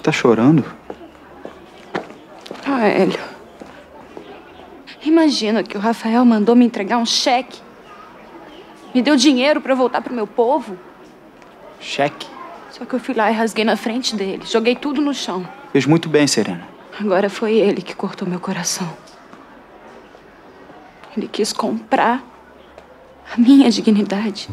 tá chorando? Ah, Hélio. Imagina que o Rafael mandou me entregar um cheque. Me deu dinheiro pra voltar pro meu povo. Cheque? Só que eu fui lá e rasguei na frente dele. Joguei tudo no chão. Fez muito bem, Serena. Agora foi ele que cortou meu coração. Ele quis comprar a minha dignidade.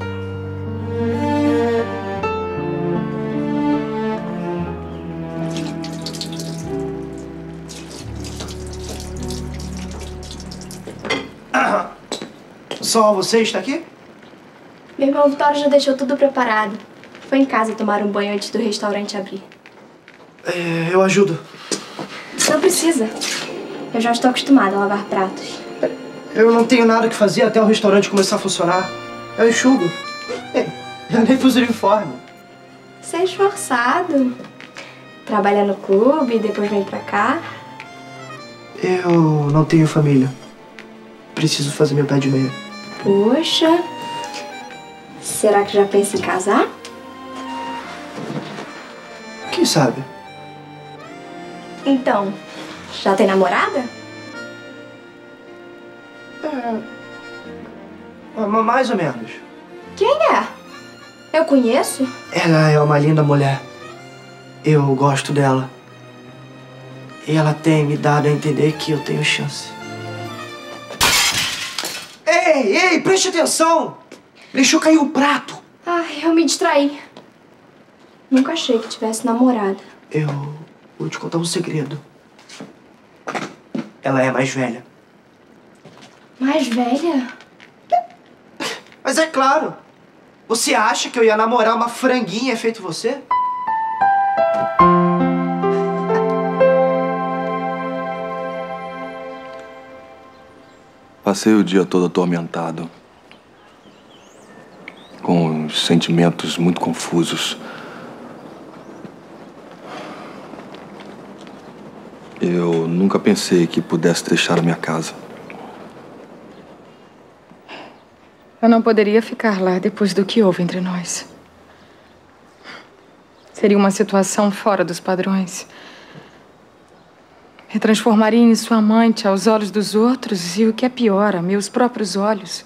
Só você está aqui? Meu irmão Vitório já deixou tudo preparado. Foi em casa tomar um banho antes do restaurante abrir. Eu ajudo. Não precisa. Eu já estou acostumada a lavar pratos. Eu não tenho nada que fazer até o restaurante começar a funcionar. Eu enxugo. Eu nem pus uniforme. Você é esforçado. Trabalha no clube e depois vem pra cá. Eu não tenho família. Preciso fazer meu pé de meia. Poxa. Será que já pensa em casar? Quem sabe? Então, já tem namorada? Mais ou menos. Quem é? Eu conheço? Ela é uma linda mulher. Eu gosto dela. E ela tem me dado a entender que eu tenho chance. Ei, preste atenção! Deixou cair o prato. Ai, eu me distraí. Nunca achei que tivesse namorada. Eu vou te contar um segredo. Ela é mais velha. Mais velha? Mas é claro. Você acha que eu ia namorar uma franguinha feito você? Passei o dia todo atormentado, com sentimentos muito confusos. Eu nunca pensei que pudesse deixar a minha casa. Eu não poderia ficar lá depois do que houve entre nós. Seria uma situação fora dos padrões. Me transformaria em sua amante aos olhos dos outros e, o que é pior, a meus próprios olhos.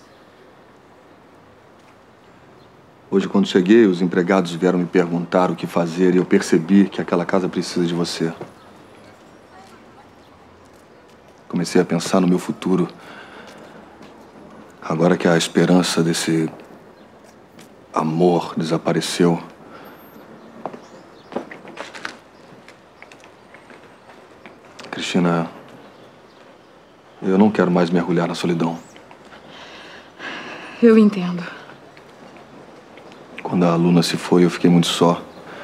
Hoje, quando cheguei, os empregados vieram me perguntar o que fazer e eu percebi que aquela casa precisa de você. Comecei a pensar no meu futuro. Agora que a esperança desse amor desapareceu. Cristina, eu não quero mais mergulhar na solidão. Eu entendo. Quando a Luna se foi, eu fiquei muito só.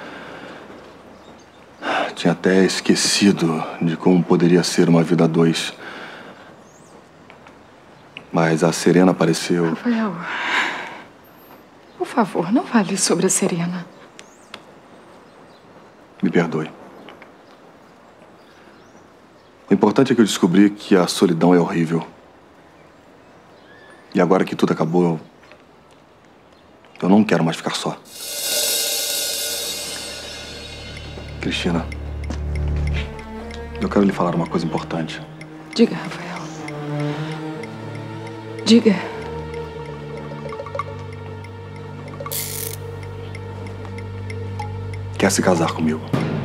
Tinha até esquecido de como poderia ser uma vida a dois. Mas a Serena apareceu. Rafael, por favor, não fale sobre a Serena. Me perdoe. O importante é que eu descobri que a solidão é horrível. E agora que tudo acabou, eu não quero mais ficar só. Cristina, eu quero lhe falar uma coisa importante. Diga, Rafael. Diga. Quer se casar comigo?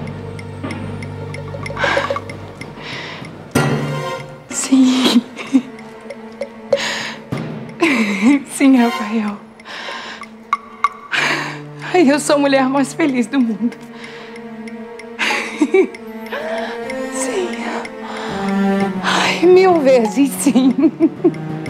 Sim. Sim, Rafael. Ai, eu sou a mulher mais feliz do mundo. Sim. Ai, 1000 vezes sim.